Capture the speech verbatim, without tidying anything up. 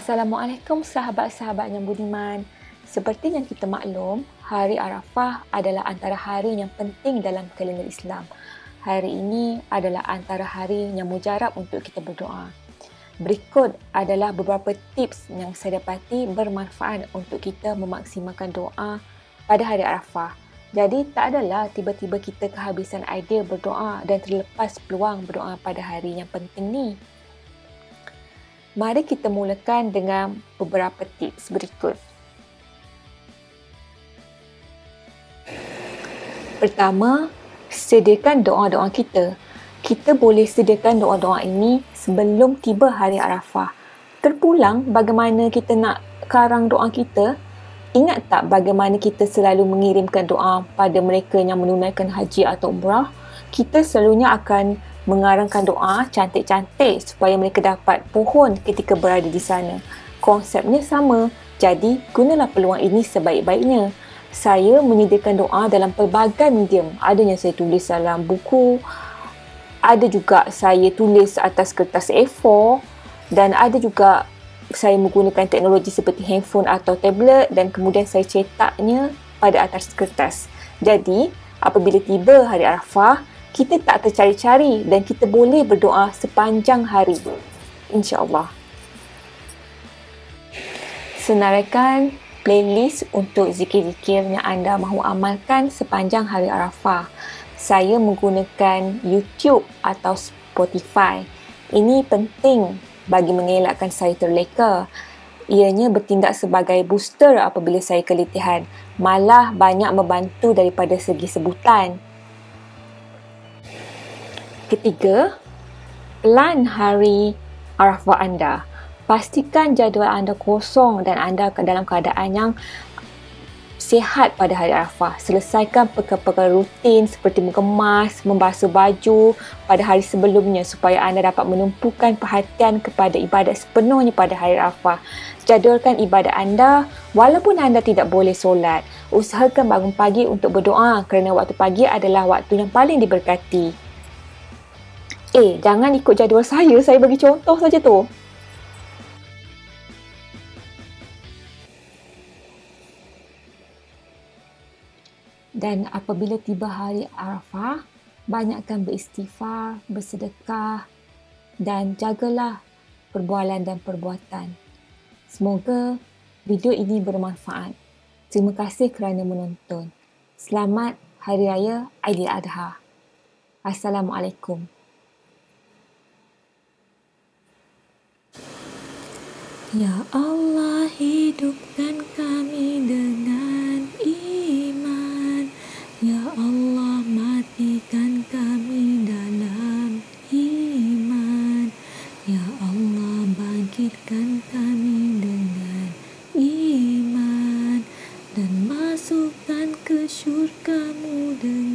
Assalamualaikum sahabat-sahabat yang budiman. Seperti yang kita maklum, Hari Arafah adalah antara hari yang penting dalam kalender Islam. Hari ini adalah antara hari yang mujarab untuk kita berdoa. Berikut adalah beberapa tips yang saya dapati bermanfaat untuk kita memaksimalkan doa pada Hari Arafah. Jadi tak adalah tiba-tiba kita kehabisan idea berdoa dan terlepas peluang berdoa pada hari yang penting ni. Mari kita mulakan dengan beberapa tips berikut. Pertama, sediakan doa-doa kita. Kita boleh sediakan doa-doa ini sebelum tiba Hari Arafah. Terpulang bagaimana kita nak karang doa kita. Ingat tak bagaimana kita selalu mengirimkan doa pada mereka yang menunaikan haji atau umrah? Kita selalunya akan mengarangkan doa cantik-cantik supaya mereka dapat pohon ketika berada di sana. Konsepnya sama, jadi gunalah peluang ini sebaik-baiknya. Saya menyediakan doa dalam pelbagai medium. Ada yang saya tulis dalam buku, ada juga saya tulis atas kertas A four, dan ada juga saya menggunakan teknologi seperti handphone atau tablet dan kemudian saya cetaknya pada atas kertas. Jadi, apabila tiba Hari Arafah, kita tak tercari-cari dan kita boleh berdoa sepanjang hari. InsyaAllah. Senaraikan playlist untuk zikir-zikir yang anda mahu amalkan sepanjang Hari Arafah. Saya menggunakan YouTube atau Spotify. Ini penting bagi mengelakkan saya terleka. Ianya bertindak sebagai booster apabila saya keletihan. Malah banyak membantu daripada segi sebutan. Ketiga, plan Hari Arafah anda. Pastikan jadual anda kosong dan anda dalam keadaan yang sihat pada Hari Arafah. Selesaikan perkara-perkara rutin seperti mengemas, membasuh baju pada hari sebelumnya supaya anda dapat menumpukan perhatian kepada ibadat sepenuhnya pada Hari Arafah. Jadualkan ibadat anda walaupun anda tidak boleh solat. Usahakan bangun pagi untuk berdoa kerana waktu pagi adalah waktu yang paling diberkati. Eh, jangan ikut jadual saya. Saya bagi contoh saja tu. Dan apabila tiba Hari Arafah, banyakkan beristighfar, bersedekah dan jagalah perbualan dan perbuatan. Semoga video ini bermanfaat. Terima kasih kerana menonton. Selamat Hari Raya Aidil Adha. Assalamualaikum. Ya Allah, hidupkan kami dengan iman. Ya Allah, matikan kami dalam iman. Ya Allah, bangkitkan kami dengan iman. Dan masukkan ke syurga-Mu dengan